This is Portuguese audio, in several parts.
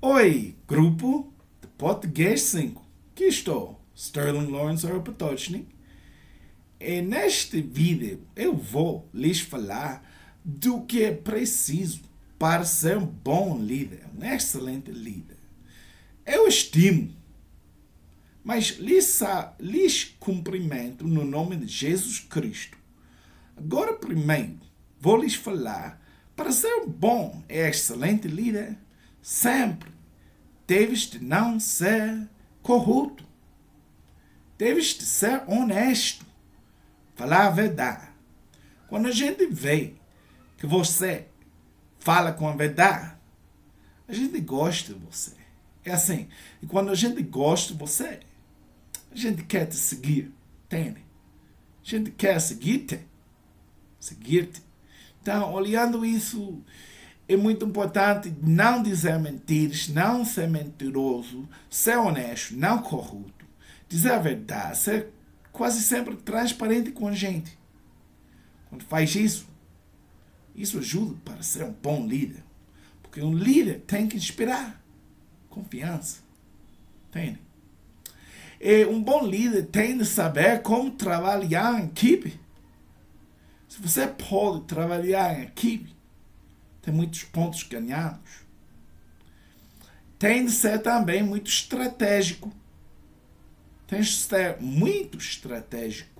Oi, grupo de Português 5. Aqui estou, Sterling Lawrence Potocznik. E neste vídeo eu vou lhes falar do que é preciso para ser um bom líder, um excelente líder. Eu estimo, mas lhes cumprimento no nome de Jesus Cristo. Agora primeiro vou lhes falar, para ser um bom e excelente líder, sempre deves de não ser corrupto. Deves de ser honesto. Falar a verdade. Quando a gente vê que você fala com a verdade, a gente gosta de você. É assim. E quando a gente gosta de você, a gente quer te seguir. Entende? A gente quer seguir-te. Seguir-te. Então, olhando isso, é muito importante não dizer mentiras, não ser mentiroso, ser honesto, não corrupto, dizer a verdade, ser quase sempre transparente com a gente. Quando faz isso, isso ajuda para ser um bom líder. Porque um líder tem que inspirar confiança. Entende? E um bom líder tem de saber como trabalhar em equipe. Se você pode trabalhar em equipe, tem muitos pontos ganhados. Tem de ser também muito estratégico. Tem de ser muito estratégico.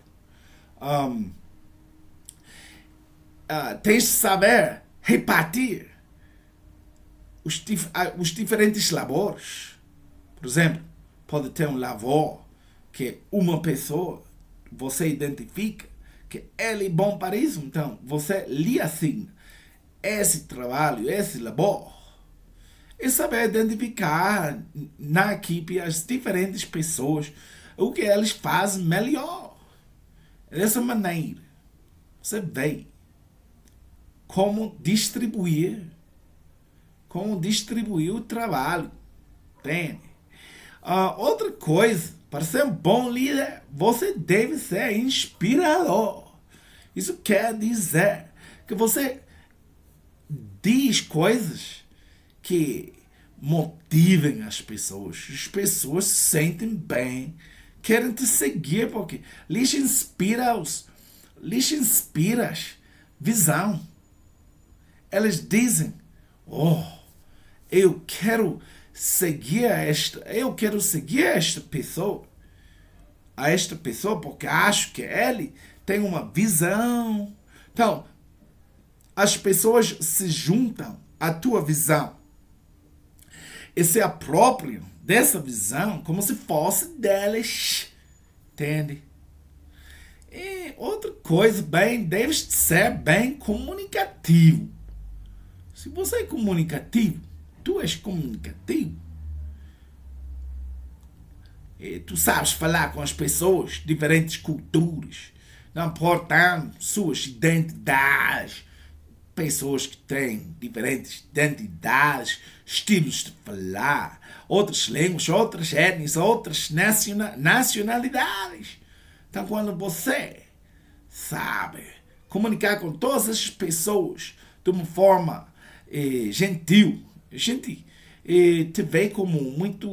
Tem de saber repartir os diferentes labores. Por exemplo, pode ter um labor que uma pessoa você identifica que ele é bom para isso, então você lhe assina esse trabalho, esse labor. E saber identificar na equipe as diferentes pessoas, o que eles fazem melhor. Dessa maneira, você vê como distribuir o trabalho. Entende? Outra coisa, para ser um bom líder, você deve ser inspirador. Isso quer dizer que você diz coisas que motivem as pessoas. As pessoas se sentem bem, querem te seguir porque lhes inspiras visão. Elas dizem: "Oh, eu quero seguir esta pessoa, porque acho que ele tem uma visão." Então, as pessoas se juntam à tua visão e se apropriam dessa visão como se fosse delas. Entende? E outra coisa, deves ser bem comunicativo. Se você é comunicativo, tu és comunicativo. E tu sabes falar com as pessoas, diferentes culturas, não importando suas identidades. Pessoas que têm diferentes identidades, estilos de falar, outras línguas, outras etnias, outras nacionalidades. Então, quando você sabe comunicar com todas essas pessoas de uma forma gentil, a gente te vê como muito,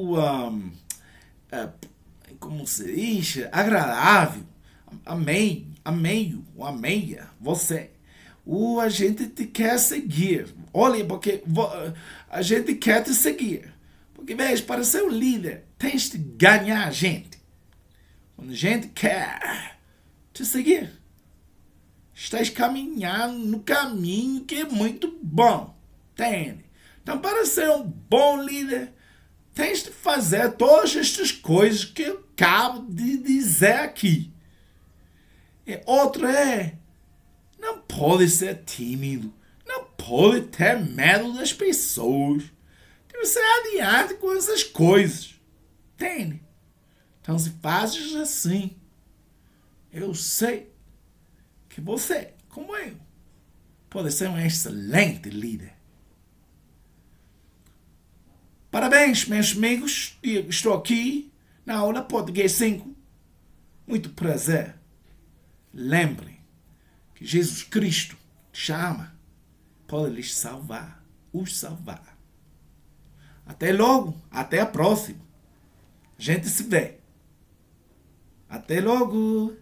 como se diz, agradável, ameia você. A gente te quer seguir. Olha, porque a gente quer te seguir. Porque, veja, para ser um líder, tens de ganhar a gente. Quando a gente quer te seguir, estás caminhando no caminho que é muito bom. Entende? Então, para ser um bom líder, tens de fazer todas estas coisas que eu acabo de dizer aqui. E outra não pode ser tímido. Não pode ter medo das pessoas. Deve ser adiante com essas coisas. Entende? Então, se fazes assim, eu sei que você, como eu, pode ser um excelente líder. Parabéns, meus amigos. Estou aqui na aula Português 5. Muito prazer. Lembrem que Jesus Cristo te chama, pode lhes salvar, os salvar. Até logo, até a próxima. A gente se vê. Até logo.